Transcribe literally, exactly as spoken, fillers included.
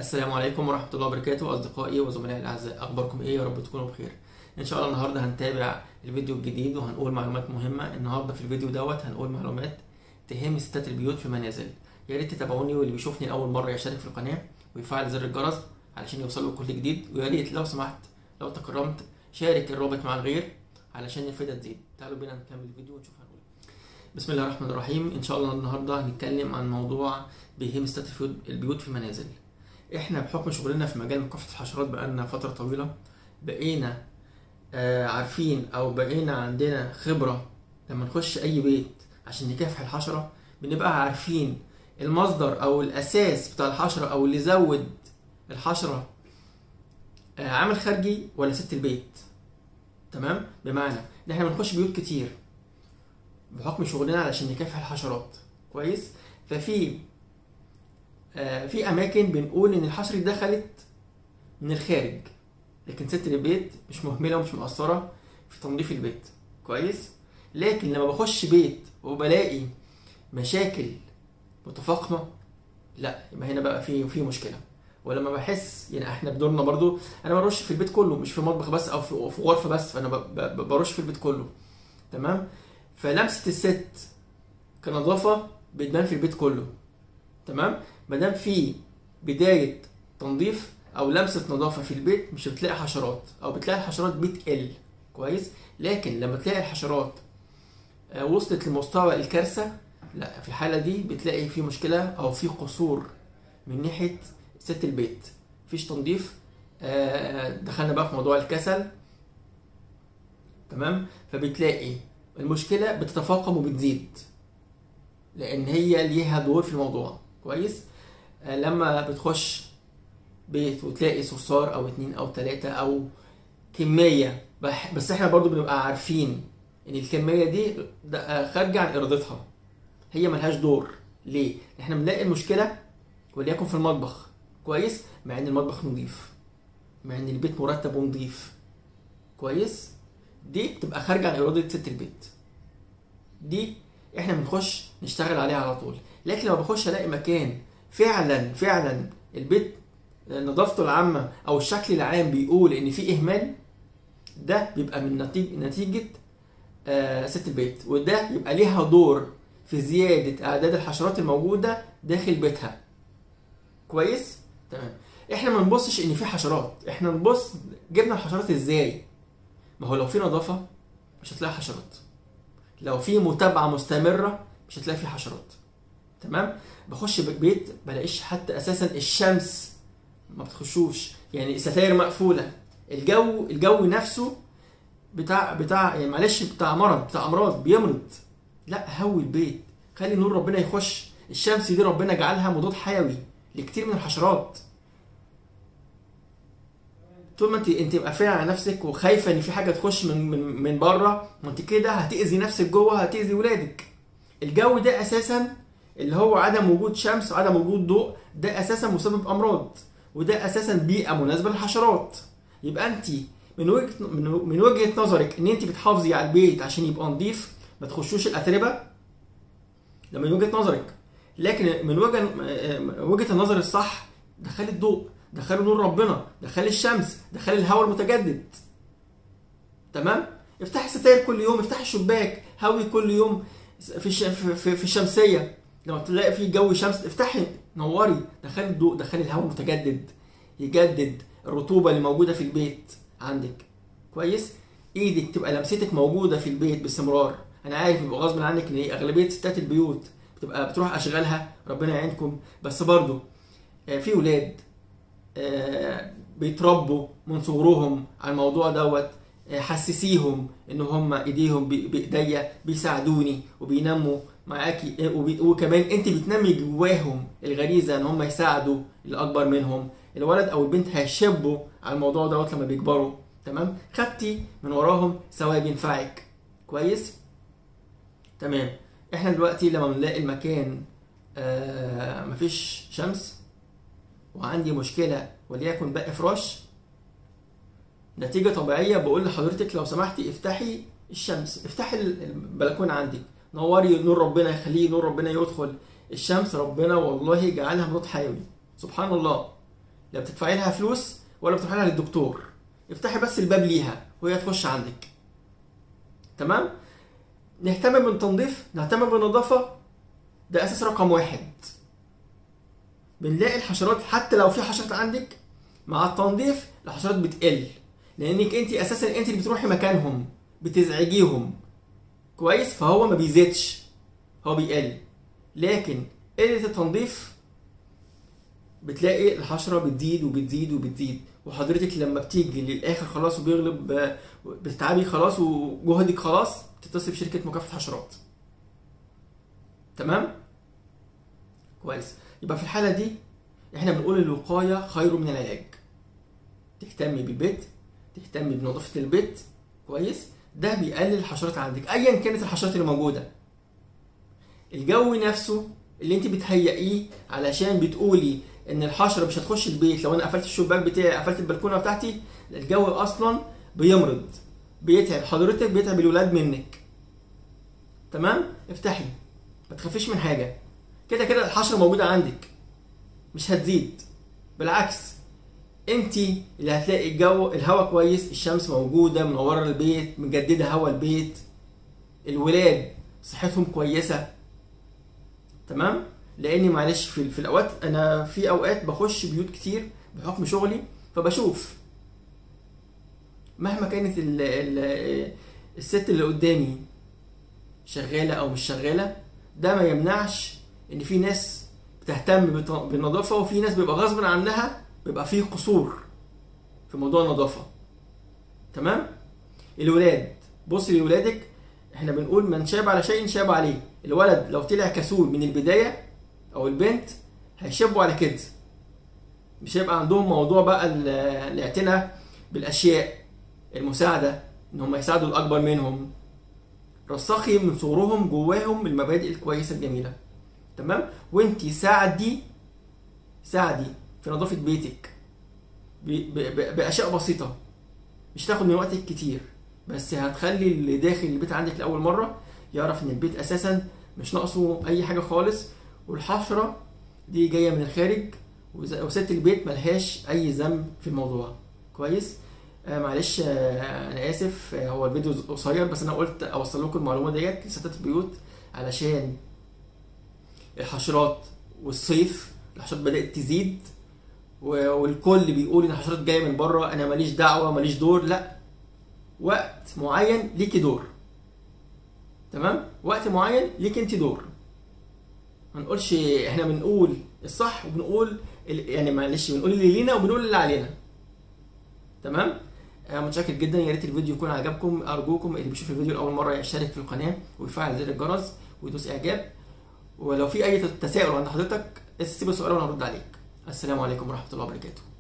السلام عليكم ورحمة الله وبركاته أصدقائي وزملائي الأعزاء، أخباركم إيه؟ يا رب تكونوا بخير. إن شاء الله النهاردة هنتابع الفيديو الجديد وهنقول معلومات مهمة. النهاردة في الفيديو دوت هنقول معلومات تهم ستات البيوت في المنازل. يا ريت تتابعوني، واللي بيشوفني لأول مرة يشترك في القناة ويفعل زر الجرس علشان يوصله كل جديد. ويا ريت لو سمحت لو تكرمت شارك الرابط مع الغير علشان الفائدة تزيد. تعالوا بينا نكمل الفيديو ونشوف هنقول. بسم الله الرحمن الرحيم. إن شاء الله النهاردة هنتكلم عن موضوع بيهم ستات البيوت في المنازل. احنا بحكم شغلنا في مجال مكافحة الحشرات بقالنا فترة طويلة، بقينا آه عارفين او بقينا عندنا خبرة. لما نخش اي بيت عشان نكافح الحشرة بنبقى عارفين المصدر او الاساس بتاع الحشرة او اللي زود الحشرة، آه عامل خارجي ولا ست البيت. تمام؟ بمعنى ان احنا بنخش بيوت كتير بحكم شغلنا علشان نكافح الحشرات. كويس؟ ففي آه في اماكن بنقول ان الحشرة دخلت من الخارج، لكن ست البيت مش مهمله ومش مقصره في تنظيف البيت. كويس؟ لكن لما بخش بيت وبلاقي مشاكل متفاقمه، لا يبقى هنا بقى في في مشكله. ولما بحس يعني احنا بدورنا برضو، انا برش في البيت كله مش في مطبخ بس او في في غرفه بس، فانا برش في البيت كله. تمام؟ فلمسه الست كنظافه بتبان في البيت كله. تمام؟ ما دام في بدايه تنظيف او لمسه نظافه في البيت مش بتلاقي حشرات، او بتلاقي الحشرات بتقل. كويس؟ لكن لما تلاقي الحشرات وصلت لمستوى الكارثه، لا في الحاله دي بتلاقي في مشكله او في قصور من ناحيه ست البيت، مفيش تنظيف. دخلنا بقى في موضوع الكسل. تمام؟ فبتلاقي المشكله بتتفاقم وبتزيد لان هي ليها دور في الموضوع. كويس؟ لما بتخش بيت وتلاقي صرصار او اتنين او تلاتة او كمية، بس احنا برضو بنبقى عارفين ان الكمية دي خارجة عن ارادتها، هي ملهاش دور. ليه؟ احنا بنلاقي المشكلة وليكن في المطبخ. كويس؟ مع ان المطبخ نظيف، مع ان البيت مرتب ونظيف. كويس؟ دي بتبقى خارجة عن ارادة ست البيت، دي احنا بنخش نشتغل عليها على طول. لكن لما بخش الاقي مكان فعلا فعلا البيت نظافته العامة او الشكل العام بيقول ان في اهمال، ده بيبقى من نتيجة, نتيجة آه ست البيت، وده يبقى ليها دور في زيادة اعداد الحشرات الموجودة داخل بيتها. كويس؟ تمام. احنا ما نبصش ان في حشرات، احنا نبص جبنا الحشرات ازاي. ما هو لو في نظافة مش هتلاقي حشرات، لو في متابعة مستمرة مش هتلاقي في حشرات. تمام؟ بخش بيت بلاقيش حتى اساسا الشمس ما بتخشوش، يعني الستاير مقفوله، الجو الجو نفسه بتاع بتاع يعني معلش بتاع مرض بتاع امراض بيمرض. لا، هوي البيت، خلي نور ربنا يخش. الشمس دي ربنا جعلها مضاد حيوي لكتير من الحشرات. طول ما انت انت قافله على نفسك وخايفه ان في حاجه تخش من من من بره، ما انت كده هتاذي نفسك جوه، هتاذي ولادك. الجو ده اساسا اللي هو عدم وجود شمس وعدم وجود ضوء، ده اساسا مسبب امراض، وده اساسا بيئه مناسبه للحشرات. يبقى انت من وجهه من وجهه نظرك ان انت بتحافظي على البيت عشان يبقى نظيف، ما تخشوش الاتربه، ده من وجهه نظرك. لكن من وجهه وجهه النظر الصح، دخلي الضوء، دخلي نور ربنا، دخلي الشمس، دخلي الهواء المتجدد. تمام؟ افتحي الستاير كل يوم، افتحي الشباك، هوي كل يوم في في في الشمسيه. لما تلاقي في جو شمس افتحي نوري، دخلي الضوء، دخلي الهواء المتجدد يجدد الرطوبه اللي موجوده في البيت عندك. كويس؟ ايدك تبقى لمستك موجوده في البيت باستمرار. انا عارف بيبقى غصب عنك ان اغلبيه ستات البيوت بتبقى بتروح اشغالها، ربنا يعينكم، بس برضو في ولاد بيتربوا من صغرهم على الموضوع دوت. حسسيهم ان هم ايديهم بايديا بيساعدوني وبينموا معاكي، وكمان انت بتنمي جواهم الغريزه ان هم يساعدوا الاكبر منهم. الولد او البنت هيشبوا على الموضوع دوت لما بيكبروا. تمام؟ خدتي من وراهم ثواب ينفعك. كويس؟ تمام. احنا دلوقتي لما بنلاقي المكان آه مفيش شمس وعندي مشكله وليكن باقي فراش، نتيجه طبيعيه بقول لحضرتك لو سمحتي افتحي الشمس، افتحي البلكونه عندك، نوري نور ربنا، يخليه نور ربنا يدخل. الشمس ربنا والله جعلها مضاد حيوي، سبحان الله. لا بتدفعي لها فلوس ولا بتروحي لها للدكتور، افتحي بس الباب ليها وهي تخش عندك. تمام؟ نهتم بالتنظيف، نهتم بالنظافه، ده اساس رقم واحد. بنلاقي الحشرات حتى لو في حشرات عندك مع التنظيف الحشرات بتقل، لانك انت اساسا انت اللي بتروحي مكانهم بتزعجيهم. كويس؟ فهو ما بيزيدش، هو بيقل. لكن قله التنظيف بتلاقي الحشره بتزيد وبتزيد وبتزيد، وحضرتك لما بتيجي للاخر خلاص وبيغلب بتتعبي خلاص وجهدك خلاص، تتصل بشركه مكافحه حشرات. تمام؟ كويس. يبقى في الحاله دي احنا بنقول الوقايه خير من العلاج. تهتمي بالبيت، تهتمي بنظافه البيت. كويس؟ ده بيقلل الحشرات عندك ايا كانت الحشرات اللي موجوده. الجو نفسه اللي انت بتهيئيه علشان بتقولي ان الحشره مش هتخش البيت لو انا قفلت الشباك بتاعي، قفلت البلكونه بتاعتي، الجو اصلا بيمرض، بيتعب حضرتك، بيتعب الولاد منك. تمام؟ افتحي، ما تخافيش من حاجه، كده كده الحشره موجوده عندك مش هتزيد، بالعكس انت اللي هتلاقي الجو الهواء كويس، الشمس موجوده منوره البيت، مجدده هوا البيت، الولاد صحتهم كويسه. تمام؟ لاني معلش في, في الاوقات انا في اوقات بخش بيوت كتير بحكم شغلي، فبشوف مهما كانت ال ال الست اللي قدامي شغاله او مش شغاله، ده ما يمنعش ان في ناس بتهتم بالنظافه، وفي ناس بيبقى غصب عنها بيبقى فيه قصور في موضوع النظافه. تمام؟ الولاد، بصي لولادك، احنا بنقول من شاب على شيء شاب عليه. الولد لو طلع كسول من البدايه او البنت هيشبوا على كده، مش هيبقى عندهم موضوع بقى الاعتناء بالاشياء، المساعده، ان هم يساعدوا الاكبر منهم. رسخي من صغرهم جواهم المبادئ الكويسه الجميله. تمام؟ وانتي ساعدي ساعدي في نظافه بيتك باشياء بسيطه، مش تاخد من وقتك كتير، بس هتخلي اللي داخل البيت عندك لاول مره يعرف ان البيت اساسا مش ناقصه اي حاجه خالص، والحشره دي جايه من الخارج، وست البيت ملهاش اي ذنب في الموضوع. كويس؟ آه معلش، آه انا اسف، آه هو الفيديو قصير بس انا قلت اوصل لكم المعلومه ديت لستات البيوت، علشان الحشرات والصيف الحشرات بدات تزيد، والكل بيقول ان الحشرات جايه من بره، انا ماليش دعوه ماليش دور. لا، وقت معين ليكي دور. تمام؟ وقت معين ليك انت دور. ما نقولش احنا بنقول الصح وبنقول يعني معلش بنقول اللي لينا وبنقول اللي علينا. تمام؟ انا متشكر جدا، يا ريت الفيديو يكون عجبكم. ارجوكم اللي بيشوف الفيديو لاول مره يشترك في القناه ويفعل زر الجرس ويدوس اعجاب، ولو في اي تساؤل عند حضرتك سيب السؤال وانا هرد عليك. السلام عليكم ورحمه الله وبركاته.